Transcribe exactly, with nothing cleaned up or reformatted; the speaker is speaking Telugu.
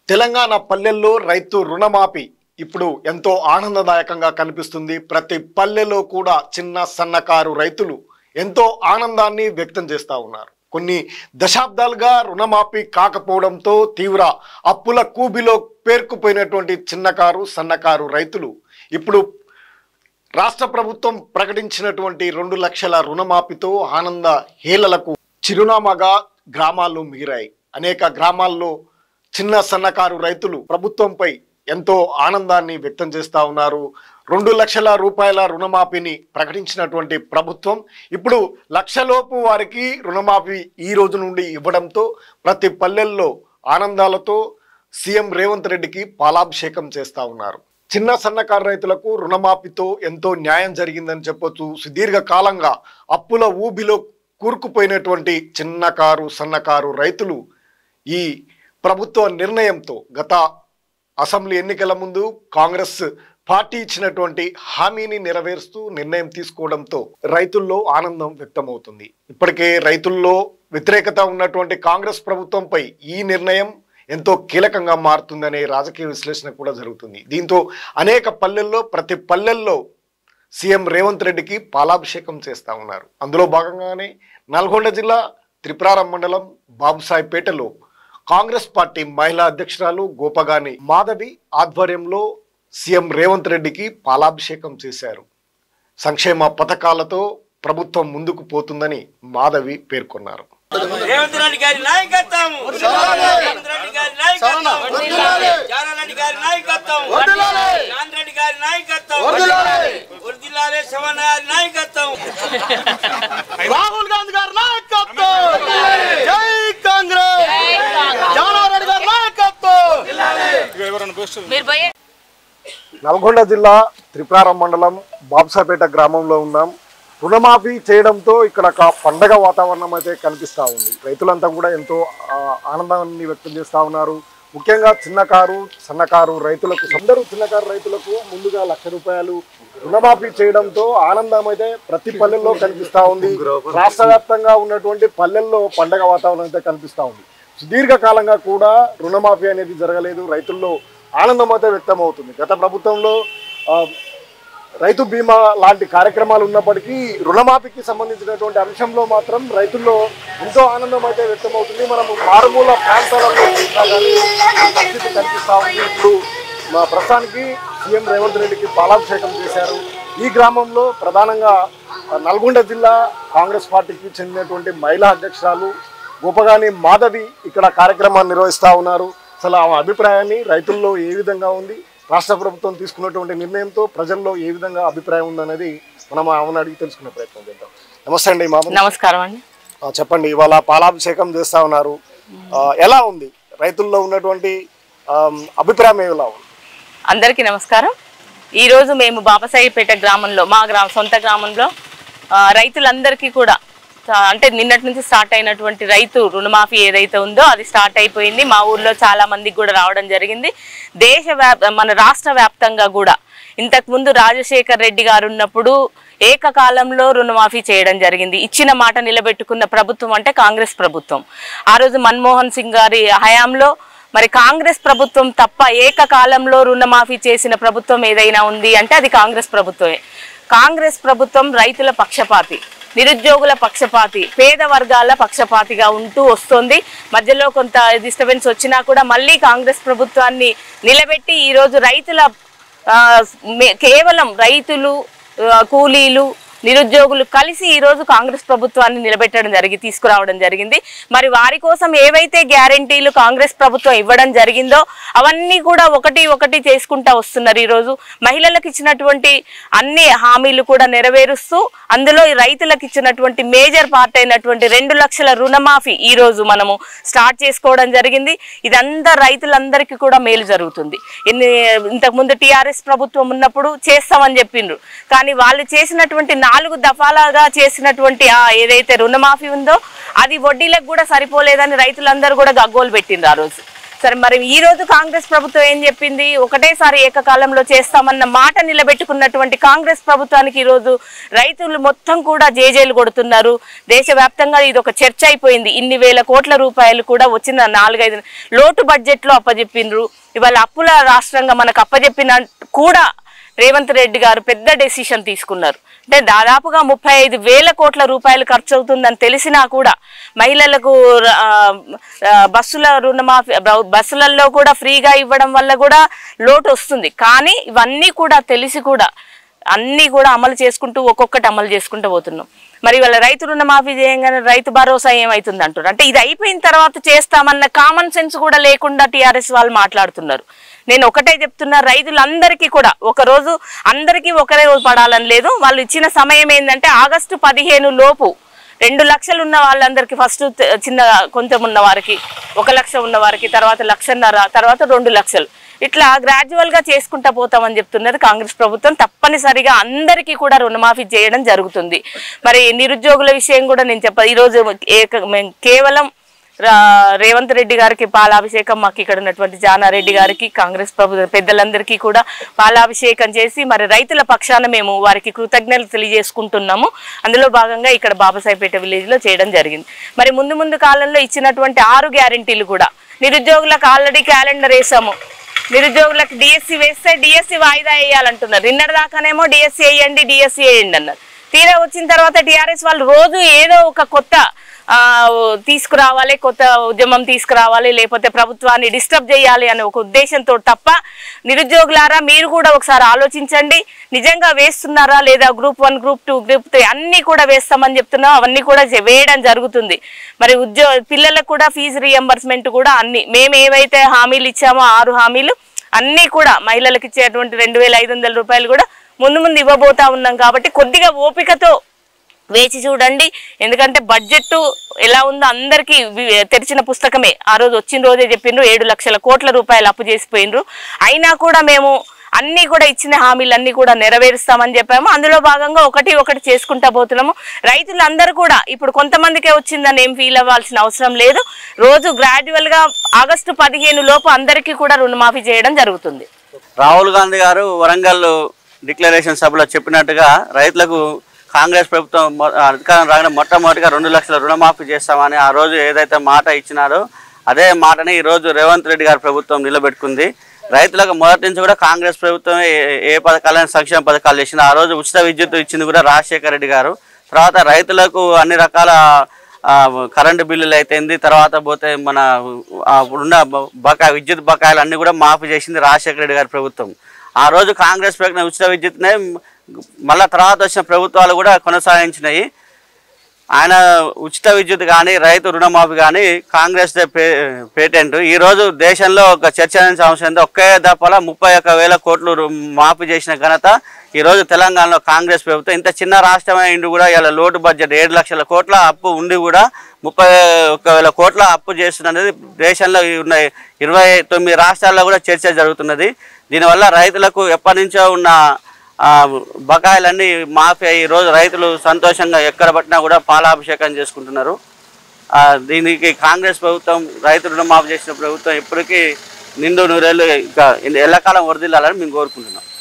తెలంగాణ పల్లెల్లో రైతు రుణమాఫీ ఇప్పుడు ఎంతో ఆనందదాయకంగా కనిపిస్తుంది. ప్రతి పల్లెలో కూడా చిన్న సన్నకారు రైతులు ఎంతో ఆనందాన్ని వ్యక్తం చేస్తూ ఉన్నారు. కొన్ని దశాబ్దాలుగా రుణమాఫీ కాకపోవడంతో తీవ్ర అప్పుల కూబిలో పేరుకుపోయినటువంటి చిన్నకారు సన్నకారు రైతులు ఇప్పుడు రాష్ట్ర ప్రభుత్వం ప్రకటించినటువంటి రెండు లక్షల రుణమాఫీతో ఆనంద హేళలకు చిరునామాగా గ్రామాల్లో మిగిరాయి. అనేక గ్రామాల్లో చిన్న సన్నకారు రైతులు ప్రభుత్వంపై ఎంతో ఆనందాన్ని వ్యక్తం చేస్తూ ఉన్నారు. రెండు లక్షల రూపాయల రుణమాఫీని ప్రకటించినటువంటి ప్రభుత్వం ఇప్పుడు లక్షలోపు వారికి రుణమాఫీ ఈ రోజు నుండి ఇవ్వడంతో ప్రతి పల్లెల్లో ఆనందాలతో సీఎం రేవంత్ రెడ్డికి పాలాభిషేకం చేస్తూ ఉన్నారు. చిన్న సన్నకారు రైతులకు రుణమాఫీతో ఎంతో న్యాయం జరిగిందని చెప్పొచ్చు. సుదీర్ఘ కాలంగా అప్పుల ఊబిలో కూరుకుపోయినటువంటి చిన్నకారు సన్నకారు రైతులు ఈ ప్రభుత్వ నిర్ణయంతో గత అసెంబ్లీ ఎన్నికల ముందు కాంగ్రెస్ పార్టీ ఇచ్చినటువంటి హామీని నెరవేరుస్తూ నిర్ణయం తీసుకోవడంతో రైతుల్లో ఆనందం వ్యక్తమవుతుంది. ఇప్పటికే రైతుల్లో వ్యతిరేకత ఉన్నటువంటి కాంగ్రెస్ ప్రభుత్వంపై ఈ నిర్ణయం ఎంతో కీలకంగా మారుతుందనే రాజకీయ విశ్లేషణ కూడా జరుగుతుంది. దీంతో అనేక పల్లెల్లో ప్రతి పల్లెల్లో సీఎం రేవంత్ రెడ్డికి పాలాభిషేకం చేస్తూ ఉన్నారు. అందులో భాగంగానే నల్గొండ జిల్లా త్రిపురారం మండలం బాబుసాయిపేటలో కాంగ్రెస్ పార్టీ మహిళా అధ్యక్షురాలు గోపగాని మాధవి ఆధ్వర్యంలో సీఎం రేవంత్ రెడ్డికి పాలాభిషేకం చేశారు. సంక్షేమ పథకాలతో ప్రభుత్వం ముందుకు పోతుందని మాధవి పేర్కొన్నారు. రేవంత్ రెడ్డి గారి నాయకత్వం రేవంత్ రెడ్డి గారి నాయకత్వం జానా రెడ్డి గారి నాయకత్వం నాన్ రెడ్డి గారి నాయకత్వం వర్దిల్లాలే శవన్ గారి నాయకత్వం రాహుల్ గాంధీ గారి నాయకత్వం జై కాంగ్రెస్ జానా రెడ్డి గారి నాయకత్వం. నల్గొండ జిల్లా త్రిపురారం మండలం బాబ్సాపేట గ్రామంలో ఉన్నాం. రుణమాఫీ చేయడంతో ఇక్కడ ఒక పండగ వాతావరణం అయితే కనిపిస్తూ ఉంది. రైతులంతా కూడా ఎంతో ఆనందాన్ని వ్యక్తం చేస్తూ ఉన్నారు. ముఖ్యంగా చిన్నకారు సన్నకారు రైతులకు అందరూ చిన్నకారు రైతులకు ముందుగా లక్ష రూపాయలు రుణమాఫీ చేయడంతో ఆనందం అయితే ప్రతి పల్లెల్లో కనిపిస్తూ ఉంది. రాష్ట్ర వ్యాప్తంగా ఉన్నటువంటి పల్లెల్లో పండగ వాతావరణం అయితే కనిపిస్తూ ఉంది. సుదీర్ఘకాలంగా కూడా రుణమాఫీ అనేది జరగలేదు. రైతుల్లో ఆనందం అయితే వ్యక్తం అవుతుంది. గత ప్రభుత్వంలో రైతు బీమా లాంటి కార్యక్రమాలు ఉన్నప్పటికీ రుణమాఫీకి సంబంధించినటువంటి అంశంలో మాత్రం రైతుల్లో ఎంతో ఆనందం అయితే వ్యక్తమవుతుంది. మనం మారుమూల ప్రాంతాలలో పరిస్థితి కనిపిస్తూ ఉంది. ఇప్పుడు మా ప్రస్తుతానికి సీఎం రేవంత్ రెడ్డికి పాలాభిషేకం చేశారు. ఈ గ్రామంలో ప్రధానంగా నల్గొండ జిల్లా కాంగ్రెస్ పార్టీకి చెందినటువంటి మహిళా అధ్యక్షురాలు గోపగాని మాధవి ఇక్కడ కార్యక్రమాన్ని నిర్వహిస్తూ ఉన్నారు. అసలు ఆ అభిప్రాయాన్ని రైతుల్లో ఏ విధంగా ఉంది, రాష్ట్ర ప్రభుత్వం తీసుకున్నటువంటి నిర్ణయంతో ప్రజల్లో ఏ విధంగా అభిప్రాయం ఉందనేది మనం ఆమెను అడిగి తెలుసుకునే ప్రయత్నం చేద్దాం. నమస్తే అండి మాధవి. నమస్కారం అండి. చెప్పండి, ఇవాళ పాలాభిషేకం చేస్తా ఉన్నారు, ఎలా ఉంది? రైతుల్లో ఉన్నటువంటి అభిప్రాయం ఎలా ఉంది? అందరికీ నమస్కారం. ఈరోజు మేము బాబాసాయిపేట గ్రామంలో మా గ్రామ సొంత గ్రామంలో రైతులందరికీ కూడా అంటే నిన్నటి నుంచి స్టార్ట్ అయినటువంటి రైతు రుణమాఫీ ఏదైతే ఉందో అది స్టార్ట్ అయిపోయింది. మా ఊర్లో చాలా మందికి కూడా రావడం జరిగింది. దేశ వ్యాప్ మన రాష్ట్ర వ్యాప్తంగా కూడా ఇంతకుముందు రాజశేఖర్ రెడ్డి గారు ఉన్నప్పుడు ఏకకాలంలో రుణమాఫీ చేయడం జరిగింది. ఇచ్చిన మాట నిలబెట్టుకున్న ప్రభుత్వం అంటే కాంగ్రెస్ ప్రభుత్వం. ఆ రోజు మన్మోహన్ సింగ్ గారి హయాంలో మరి కాంగ్రెస్ ప్రభుత్వం తప్ప ఏకకాలంలో రుణమాఫీ చేసిన ప్రభుత్వం ఏదైనా ఉంది అంటే అది కాంగ్రెస్ ప్రభుత్వమే. కాంగ్రెస్ ప్రభుత్వం రైతుల పక్షపాతి, నిరుద్యోగుల పక్షపాతి, పేద వర్గాల పక్షపాతిగా ఉంటూ వస్తుంది. మధ్యలో కొంత డిస్టర్బెన్స్ వచ్చినా కూడా మళ్ళీ కాంగ్రెస్ ప్రభుత్వాన్ని నిలబెట్టి ఈరోజు రైతుల కేవలం రైతులు, కూలీలు, నిరుద్యోగులు కలిసి ఈరోజు కాంగ్రెస్ ప్రభుత్వాన్ని నిలబెట్టడం జరిగి తీసుకురావడం జరిగింది. మరి వారి కోసం ఏవైతే గ్యారంటీలు కాంగ్రెస్ ప్రభుత్వం ఇవ్వడం జరిగిందో అవన్నీ కూడా ఒకటి ఒకటి చేసుకుంటా వస్తున్నారు. ఈరోజు మహిళలకు ఇచ్చినటువంటి అన్ని హామీలు కూడా నెరవేరుస్తూ అందులో రైతులకు ఇచ్చినటువంటి మేజర్ పార్ట్ అయినటువంటి రెండు లక్షల రుణమాఫీ ఈరోజు మనము స్టార్ట్ చేసుకోవడం జరిగింది. ఇదంతా రైతులందరికీ కూడా మేలు జరుగుతుంది. ఎన్ని ఇంతకుముందు టీఆర్ఎస్ ప్రభుత్వం ఉన్నప్పుడు చేస్తామని చెప్పిండ్రు, కానీ వాళ్ళు చేసినటువంటి నాలుగు దఫాలుగా చేసినటువంటి ఆ ఏదైతే రుణమాఫీ ఉందో అది వడ్డీలకు కూడా సరిపోలేదని రైతులందరూ కూడా గగ్గోలు పెట్టిండ్రు ఆ రోజు. సరే, మరి ఈ రోజు కాంగ్రెస్ ప్రభుత్వం ఏం చెప్పింది? ఒకటేసారి ఏకకాలంలో చేస్తామన్న మాట నిలబెట్టుకున్నటువంటి కాంగ్రెస్ ప్రభుత్వానికి ఈ రోజు రైతులు మొత్తం కూడా జేజేలు కొడుతున్నారు. దేశవ్యాప్తంగా ఇది ఒక చర్చ అయిపోయింది. ఇన్ని వేల కోట్ల రూపాయలు కూడా వచ్చిన నాలుగైదు లోటు బడ్జెట్ లో అప్పజెప్పిండ్రు. ఇవాళ అప్పుల రాష్ట్రంగా మనకు అప్పజెప్పిన కూడా రేవంత్ రెడ్డి గారు పెద్ద డెసిషన్ తీసుకున్నారు. అంటే దాదాపుగా ముప్పై ఐదు వేల కోట్ల రూపాయలు ఖర్చు అవుతుందని తెలిసినా కూడా మహిళలకు బస్సుల రుణమాఫీ బస్సులలో కూడా ఫ్రీగా ఇవ్వడం వల్ల కూడా లోటు వస్తుంది. కానీ ఇవన్నీ కూడా తెలిసి కూడా అన్నీ కూడా అమలు చేసుకుంటూ ఒక్కొక్కటి అమలు చేసుకుంటూ పోతున్నాం. మరి వాళ్ళ రైతు రుణమాఫీ చేయగానే రైతు భరోసా ఏమవుతుంది అంటారు. అంటే ఇది అయిపోయిన తర్వాత చేస్తామన్న కామన్ సెన్స్ కూడా లేకుండా టీఆర్ఎస్ వాళ్ళు మాట్లాడుతున్నారు. నేను ఒకటే చెప్తున్నా, రైతులందరికీ కూడా ఒకరోజు అందరికీ ఒకరే పడాలని లేదు. వాళ్ళు ఇచ్చిన సమయం ఏంటంటే ఆగస్టు పదిహేను లోపు రెండు లక్షలు ఉన్న వాళ్ళందరికీ ఫస్ట్ చిన్న కొంచెం ఉన్న వారికి ఒక లక్ష ఉన్న వారికి తర్వాత లక్షన్నర తర్వాత రెండు లక్షలు ఇట్లా గ్రాడ్యువల్ గా చేసుకుంటా పోతామని చెప్తున్నది కాంగ్రెస్ ప్రభుత్వం. తప్పనిసరిగా అందరికీ కూడా రుణమాఫీ చేయడం జరుగుతుంది. మరి నిరుద్యోగుల విషయం కూడా నేను చెప్ప ఈరోజు కేవలం రేవంత్ రెడ్డి గారికి పాలాభిషేకం, మాకు ఇక్కడ ఉన్నటువంటి జానారెడ్డి గారికి కాంగ్రెస్ ప్రభుత్వ పెద్దలందరికీ కూడా పాలాభిషేకం చేసి మరి రైతుల పక్షాన మేము వారికి కృతజ్ఞతలు తెలియజేసుకుంటున్నాము. అందులో భాగంగా ఇక్కడ బాబాసాయిపేట విలేజ్ లో చేయడం జరిగింది. మరి ముందు ముందు కాలంలో ఇచ్చినటువంటి ఆరు గ్యారెంటీలు కూడా నిరుద్యోగులకు ఆల్రెడీ క్యాలెండర్ వేసాము. నిరుద్యోగులకు డిఎస్సి వేస్తే డిఎస్సి వాయిదా వేయాలంటున్నారు. నిన్నటి దాకానేమో డిఎస్సి వేయండి డిఎస్సి వేయండి అన్నారు. తీరా వచ్చిన తర్వాత టీఆర్ఎస్ వాళ్ళు రోజు ఏదో ఒక కొత్త ఆ తీసుకురావాలి, కొత్త ఉద్యమం తీసుకురావాలి, లేకపోతే ప్రభుత్వాన్ని డిస్టర్బ్ చేయాలి అనే ఒక ఉద్దేశంతో తప్ప నిరుద్యోగులారా మీరు కూడా ఒకసారి ఆలోచించండి. నిజంగా వేస్తున్నారా లేదా? Group one group two group three అన్ని కూడా వేస్తామని చెప్తున్నాం. అవన్నీ కూడా వేయడం జరుగుతుంది. మరి ఉద్యోగ పిల్లలకు కూడా ఫీజు రీఎంబర్స్మెంట్ కూడా అన్ని మేము ఏవైతే హామీలు ఇచ్చామో ఆరు హామీలు అన్నీ కూడా మహిళలకు ఇచ్చేటువంటి రెండు వేల ఐదు వందల రూపాయలు కూడా ముందు ముందు ఇవ్వబోతా ఉన్నాం. కాబట్టి కొద్దిగా ఓపికతో వేచి చూడండి. ఎందుకంటే బడ్జెట్ ఎలా ఉందో అందరికీ తెరిచిన పుస్తకమే. ఆ రోజు వచ్చిన రోజే చెప్పిండ్రు ఏడు లక్షల కోట్ల రూపాయలు అప్పు చేసిపోయినరు. అయినా కూడా మేము అన్నీ కూడా ఇచ్చిన హామీలన్నీ కూడా నెరవేరుస్తామని చెప్పాము. అందులో భాగంగా ఒకటి ఒకటి చేసుకుంటా పోతున్నాము. రైతులందరూ కూడా ఇప్పుడు కొంతమందికే వచ్చిందని ఏం ఫీల్ అవ్వాల్సిన అవసరం లేదు. రోజు గ్రాడ్యువల్ గా ఆగస్టు పదిహేను లోపు అందరికీ కూడా రుణమాఫీ చేయడం జరుగుతుంది. రాహుల్ గాంధీ గారు వరంగల్ డిక్లరేషన్ సభలో చెప్పినట్టుగా రైతులకు కాంగ్రెస్ ప్రభుత్వం అధికారం రాగానే మొట్టమొదటిగా రెండు లక్షల రుణమాఫీ చేస్తామని ఆ రోజు ఏదైతే మాట ఇచ్చినారో అదే మాటని ఈరోజు రేవంత్ రెడ్డి గారి ప్రభుత్వం నిలబెట్టుకుంది. రైతులకు మొదటి నుంచి కూడా కాంగ్రెస్ ప్రభుత్వం ఏ పథకాలైనా సంక్షేమ పథకాలు చేసింది. ఆ రోజు ఉచిత విద్యుత్ ఇచ్చింది కూడా రాజశేఖర రెడ్డి గారు. తర్వాత రైతులకు అన్ని రకాల కరెంటు బిల్లులు అయితేంది, తర్వాత పోతే మన ఉన్న బకాయి విద్యుత్ బకాయిలు అన్నీ కూడా మాఫీ చేసింది రాజశేఖర రెడ్డి గారి ప్రభుత్వం. ఆ రోజు కాంగ్రెస్ ప్రకటన ఉచిత విద్యుత్నే మళ్ళా తర్వాత వచ్చిన ప్రభుత్వాలు కూడా కొనసాగించినాయి. ఆయన ఉచిత విద్యుత్ కానీ రైతు రుణమాఫీ కానీ కాంగ్రెస్ పే పేటెంట్. ఈరోజు దేశంలో ఒక చర్చనీయాంశం అంశం ఒకే దఫాలో ముప్పై ఒక్క వేల కోట్లు మాఫీ చేసిన ఘనత ఈరోజు తెలంగాణలో కాంగ్రెస్ ప్రభుత్వం. ఇంత చిన్న రాష్ట్రమే ఇండి కూడా ఇలా లోటు బడ్జెట్ ఏడు లక్షల కోట్ల అప్పు ఉండి కూడా ముప్పై ఒక్క వేల కోట్ల అప్పు చేస్తున్నది దేశంలో ఉన్న ఇరవై తొమ్మిది రాష్ట్రాల్లో కూడా చర్చ జరుగుతున్నది. దీనివల్ల రైతులకు ఎప్పటి నుంచో ఉన్న బకాయిలన్నీ మాఫీ అయ్యి ఈరోజు రైతులు సంతోషంగా ఎక్కడ పట్టినా కూడా పాలాభిషేకం చేసుకుంటున్నారు. దీనికి కాంగ్రెస్ ప్రభుత్వం రైతు రుణమాఫీ చేసిన ప్రభుత్వం ఇప్పటికీ నిండు నూరేళ్ళు ఇంకా ఎల్లకాలం వర్ధిల్లాలని మేము కోరుకుంటున్నాం.